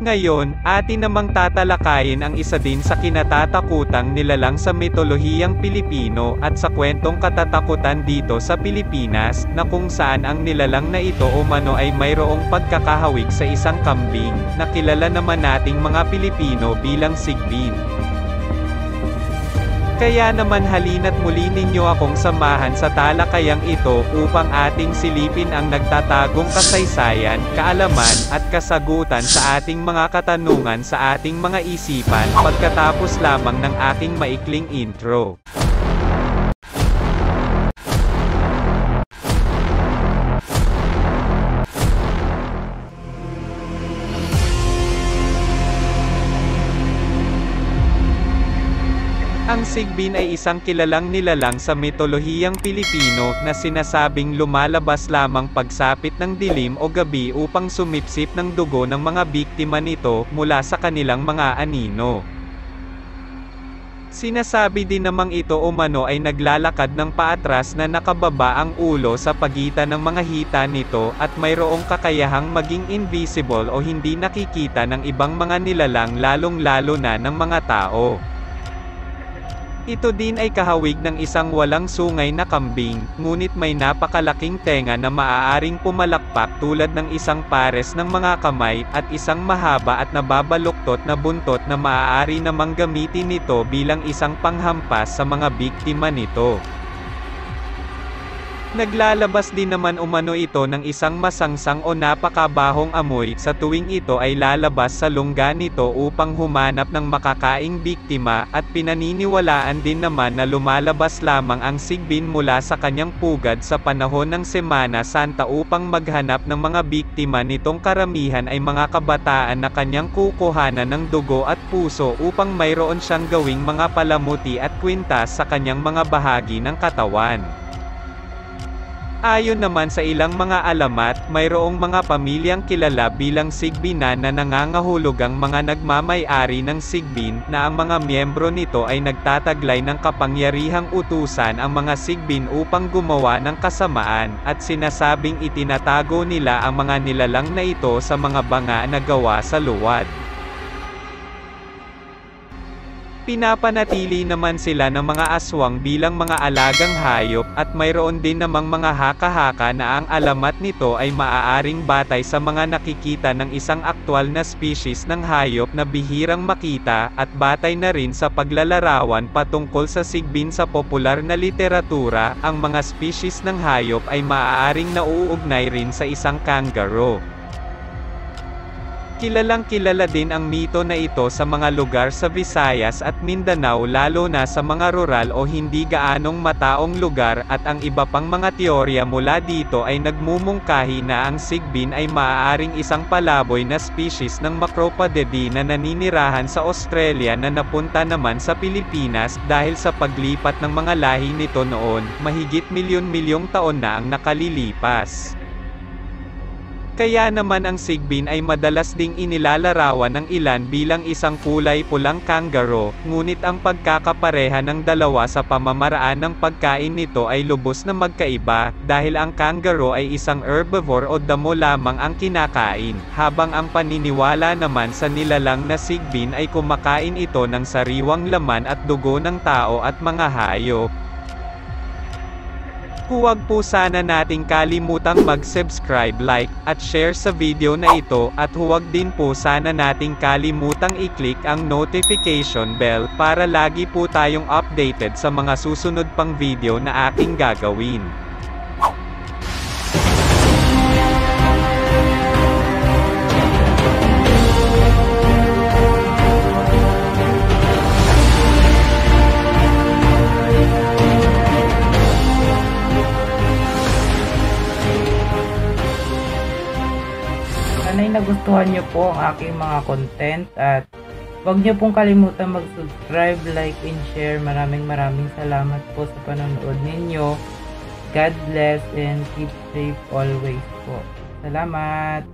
Ngayon, atin namang tatalakayin ang isa din sa kinatatakutang nilalang sa mitolohiyang Pilipino at sa kwentong katatakutan dito sa Pilipinas, na kung saan ang nilalang na ito umano ay mayroong pagkakahawig sa isang kambing, na kilala naman nating mga Pilipino bilang sigbin. Kaya naman halina't muli ninyo akong samahan sa talakayang ito upang ating silipin ang nagtatagong kasaysayan, kaalaman, at kasagutan sa ating mga katanungan sa ating mga isipan pagkatapos lamang ng aking maikling intro. Ang sigbin ay isang kilalang nilalang sa mitolohiyang Pilipino na sinasabing lumalabas lamang pagsapit ng dilim o gabi upang sumipsip ng dugo ng mga biktima nito mula sa kanilang mga anino. Sinasabi din namang ito umano ay naglalakad ng paatras na nakababa ang ulo sa pagitan ng mga hita nito at mayroong kakayahang maging invisible o hindi nakikita ng ibang mga nilalang lalong-lalo na ng mga tao. Ito din ay kahawig ng isang walang sungay na kambing, ngunit may napakalaking tenga na maaaring pumalakpak tulad ng isang pares ng mga kamay, at isang mahaba at nababaluktot na buntot na maaari namang gamitin nito bilang isang panghampas sa mga biktima nito. Naglalabas din naman umano ito ng isang masangsang o napakabahong amoy sa tuwing ito ay lalabas sa lungga nito upang humanap ng makakaing biktima, at pinaniniwalaan din naman na lumalabas lamang ang sigbin mula sa kanyang pugad sa panahon ng Semana Santa upang maghanap ng mga biktima nitong karamihan ay mga kabataan na kanyang kukuhanan ng dugo at puso upang mayroon siyang gawing mga palamuti at kwintas sa kanyang mga bahagi ng katawan. Ayon naman sa ilang mga alamat, mayroong mga pamilyang kilala bilang sigbina na nangangahulugang mga nagmamay-ari ng sigbin, na ang mga miyembro nito ay nagtataglay ng kapangyarihang utusan ang mga sigbin upang gumawa ng kasamaan, at sinasabing itinatago nila ang mga nilalang na ito sa mga banga na gawa sa luwad. Pinapanatili naman sila ng mga aswang bilang mga alagang hayop, at mayroon din namang mga haka-haka na ang alamat nito ay maaaring batay sa mga nakikita ng isang aktwal na species ng hayop na bihirang makita, at batay na rin sa paglalarawan patungkol sa sigbin sa popular na literatura. Ang mga species ng hayop ay maaaring nauugnay rin sa isang kangaroo. Kilalang-kilala din ang mito na ito sa mga lugar sa Visayas at Mindanao, lalo na sa mga rural o hindi gaanong mataong lugar, at ang iba pang mga teorya mula dito ay nagmumungkahi na ang sigbin ay maaaring isang palaboy na species ng macropodidae na naninirahan sa Australia na napunta naman sa Pilipinas dahil sa paglipat ng mga lahi nito noon, mahigit milyon-milyong taon na ang nakalilipas. Kaya naman ang sigbin ay madalas ding inilalarawan ng ilan bilang isang kulay pulang kangaroo, ngunit ang pagkakapareha ng dalawa sa pamamaraan ng pagkain nito ay lubos na magkaiba, dahil ang kangaroo ay isang herbivore o damo lamang ang kinakain, habang ang paniniwala naman sa nilalang na sigbin ay kumakain ito ng sariwang laman at dugo ng tao at mga hayop. Huwag po sana nating kalimutang mag-subscribe, like, at share sa video na ito, at huwag din po sana nating kalimutang i-click ang notification bell para lagi po tayong updated sa mga susunod pang video na aking gagawin. Sana'y nagustuhan nyo po ang aking mga content, at huwag nyo pong kalimutan mag-subscribe, like, and share. Maraming salamat po sa panonood ninyo. God bless and keep safe always po. Salamat!